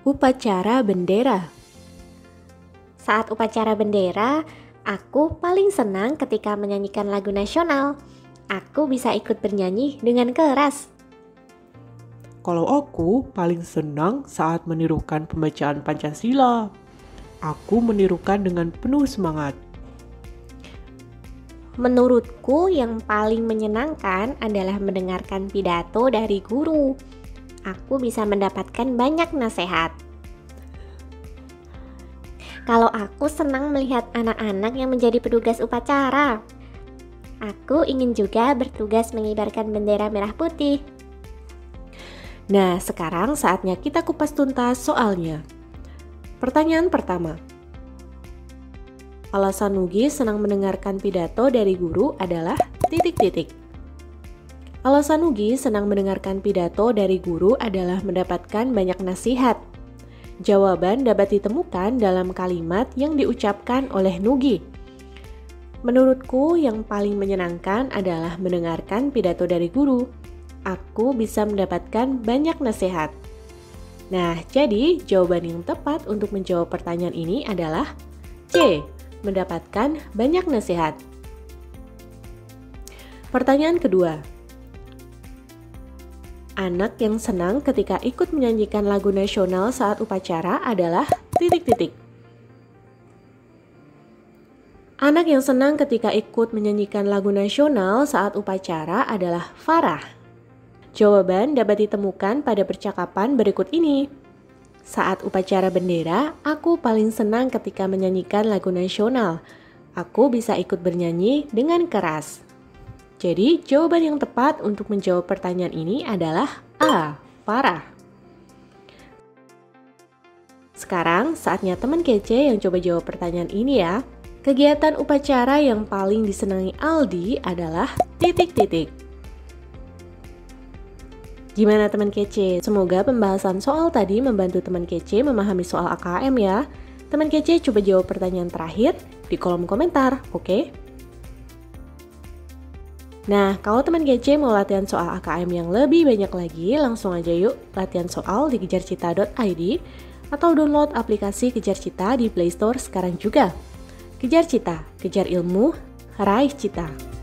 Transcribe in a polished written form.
Upacara bendera. Saat upacara bendera, aku paling senang ketika menyanyikan lagu nasional. Aku bisa ikut bernyanyi dengan keras. Kalau aku paling senang saat menirukan pembacaan Pancasila. Aku menirukan dengan penuh semangat. Menurutku yang paling menyenangkan adalah mendengarkan pidato dari guru. Aku bisa mendapatkan banyak nasihat. Kalau aku senang melihat anak-anak yang menjadi petugas upacara. Aku ingin juga bertugas mengibarkan bendera merah putih. Nah, sekarang saatnya kita kupas tuntas soalnya. Pertanyaan pertama. Alasan Nugi senang mendengarkan pidato dari guru adalah titik-titik. Alasan Nugi senang mendengarkan pidato dari guru adalah mendapatkan banyak nasihat. Jawaban dapat ditemukan dalam kalimat yang diucapkan oleh Nugi. Menurutku yang paling menyenangkan adalah mendengarkan pidato dari guru. Aku bisa mendapatkan banyak nasihat. Nah, jadi jawaban yang tepat untuk menjawab pertanyaan ini adalah C. Mendapatkan banyak nasihat. Pertanyaan kedua. Anak yang senang ketika ikut menyanyikan lagu nasional saat upacara adalah titik-titik. Anak yang senang ketika ikut menyanyikan lagu nasional saat upacara adalah Farah. Jawaban dapat ditemukan pada percakapan berikut ini. Saat upacara bendera, aku paling senang ketika menyanyikan lagu nasional. Aku bisa ikut bernyanyi dengan keras. Jadi, jawaban yang tepat untuk menjawab pertanyaan ini adalah A. Farah. Sekarang, saatnya teman kece yang coba jawab pertanyaan ini ya. Kegiatan upacara yang paling disenangi Aldi adalah titik-titik. Gimana teman kece? Semoga pembahasan soal tadi membantu teman kece memahami soal AKM ya. Teman kece coba jawab pertanyaan terakhir di kolom komentar, oke? Nah, kalau teman kece mau latihan soal AKM yang lebih banyak lagi, langsung aja yuk latihan soal di kejarcita.id atau download aplikasi Kejar Cita di Play Store sekarang juga. Kejar Cita, kejar ilmu, raih cita.